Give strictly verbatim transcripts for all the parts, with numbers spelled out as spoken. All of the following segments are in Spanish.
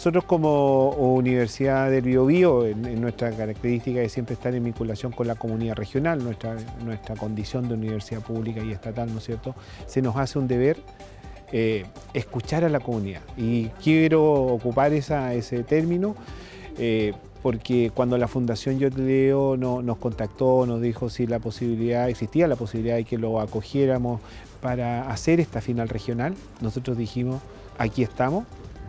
nosotros como Universidad del Biobío, en, en nuestra característica de siempre estar en vinculación con la comunidad regional, nuestra, nuestra condición de universidad pública y estatal, ¿no es cierto?, se nos hace un deber eh, escuchar a la comunidad. Y quiero ocupar esa, ese término eh, porque cuando la Fundación Yo Te Leo no, nos contactó, nos dijo si la posibilidad, existía la posibilidad de que lo acogiéramos para hacer esta final regional, nosotros dijimos, aquí estamos.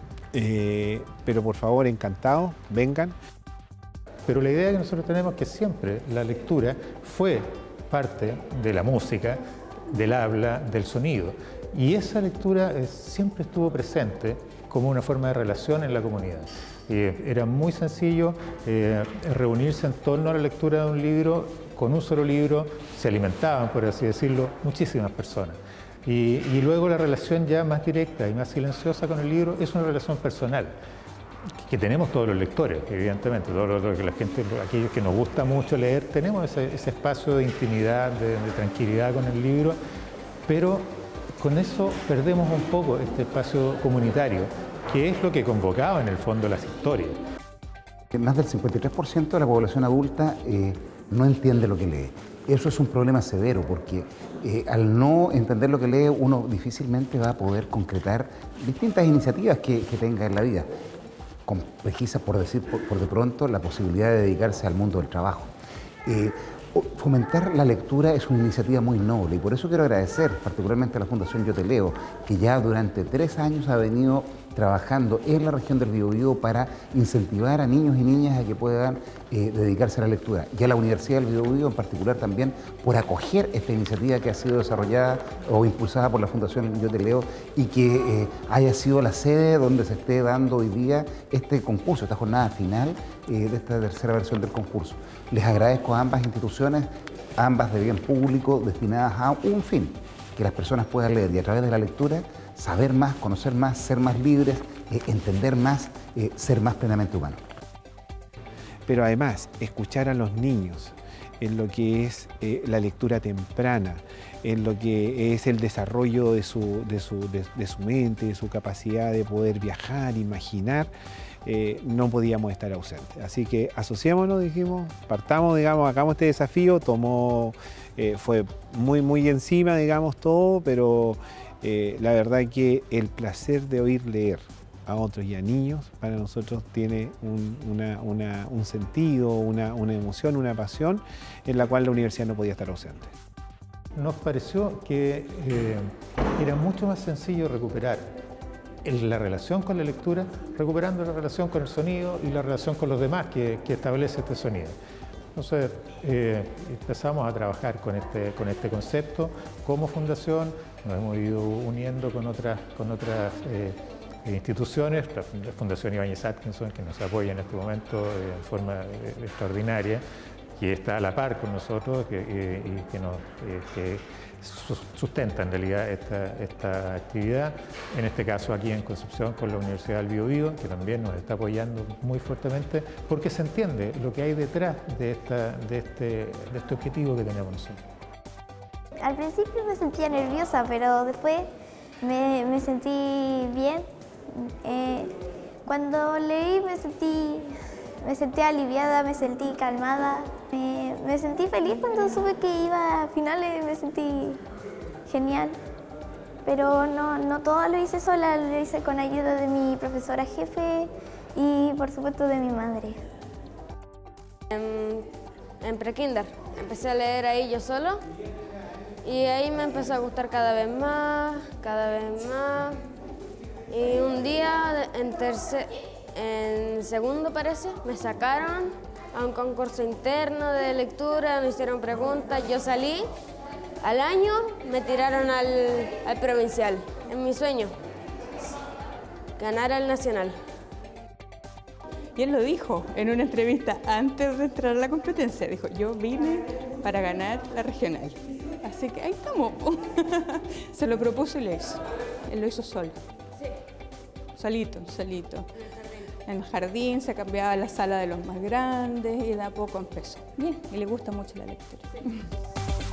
Eh, pero por favor, encantados, vengan. Pero la idea que nosotros tenemos es que siempre la lectura fue parte de la música, del habla, del sonido. Y esa lectura eh, siempre estuvo presente como una forma de relación en la comunidad. Eh, era muy sencillo eh, reunirse en torno a la lectura de un libro, con un solo libro, se alimentaban, por así decirlo, muchísimas personas. Y, y luego la relación ya más directa y más silenciosa con el libro es una relación personal, que tenemos todos los lectores, evidentemente, todos los, la gente, aquellos que nos gusta mucho leer, tenemos ese, ese espacio de intimidad, de, de tranquilidad con el libro, pero con eso perdemos un poco este espacio comunitario, que es lo que convocaba en el fondo las historias. Más del cincuenta y tres por ciento de la población adulta eh, no entiende lo que lee. Eso es un problema severo porque eh, al no entender lo que lee uno difícilmente va a poder concretar distintas iniciativas que, que tenga en la vida. Complejiza, por decir por, por de pronto, la posibilidad de dedicarse al mundo del trabajo. Eh, fomentar la lectura es una iniciativa muy noble y por eso quiero agradecer particularmente a la Fundación Yo Te Leo, que ya durante tres años ha venido trabajando en la región del Biobío para incentivar a niños y niñas a que puedan eh, dedicarse a la lectura. Y a la Universidad del Biobío en particular también por acoger esta iniciativa que ha sido desarrollada o impulsada por la Fundación Yo Te Leo y que eh, haya sido la sede donde se esté dando hoy día este concurso, esta jornada final eh, de esta tercera versión del concurso. Les agradezco a ambas instituciones, ambas de bien público, destinadas a un fin, que las personas puedan leer y a través de la lectura saber más, conocer más, ser más libres, eh, entender más, eh, ser más plenamente humanos. Pero además, escuchar a los niños en lo que es eh, la lectura temprana, en lo que es el desarrollo de su, de su, de, de su mente, de su capacidad de poder viajar, imaginar, eh, no podíamos estar ausentes. Así que asociémonos, dijimos, partamos, digamos, hagamos este desafío, tomó, eh, fue muy, muy encima, digamos, todo, pero Eh, la verdad que el placer de oír leer a otros y a niños para nosotros tiene un, una, una, un sentido, una, una emoción, una pasión en la cual la universidad no podía estar ausente. Nos pareció que eh, era mucho más sencillo recuperar el, la relación con la lectura, recuperando la relación con el sonido y la relación con los demás que, que establece este sonido. Entonces eh, empezamos a trabajar con este, con este concepto como fundación, nos hemos ido uniendo con otras, con otras eh, instituciones, la Fundación Ibáñez Atkinson, que nos apoya en este momento eh, en forma eh, extraordinaria, que está a la par con nosotros que, eh, y que, nos, eh, que sustenta en realidad esta, esta actividad. En este caso aquí en Concepción con la Universidad del Biobío, que también nos está apoyando muy fuertemente, porque se entiende lo que hay detrás de, esta, de, este, de este objetivo que tenemos nosotros. Al principio me sentía nerviosa, pero después me, me sentí bien. Eh, cuando leí me sentí, me sentí aliviada, me sentí calmada. Me, me sentí feliz cuando supe que iba a finales, me sentí genial. Pero no, no todo lo hice sola, lo hice con ayuda de mi profesora jefe y por supuesto de mi madre. En, en prekinder empecé a leer ahí yo solo. Y ahí me empezó a gustar cada vez más, cada vez más. Y un día, en, tercer, en segundo parece, me sacaron a un concurso interno de lectura, me hicieron preguntas, yo salí. Al año me tiraron al, al provincial, en mi sueño, ganar al nacional. Y él lo dijo en una entrevista antes de entrar a la competencia, dijo, yo vine para ganar la regional. Así que ahí estamos. Se lo propuso y lo hizo. Él lo hizo solo. Sí. Solito, solito. En el jardín se cambiaba la sala de los más grandes y de a poco empezó. Bien, y le gusta mucho la lectura. Sí.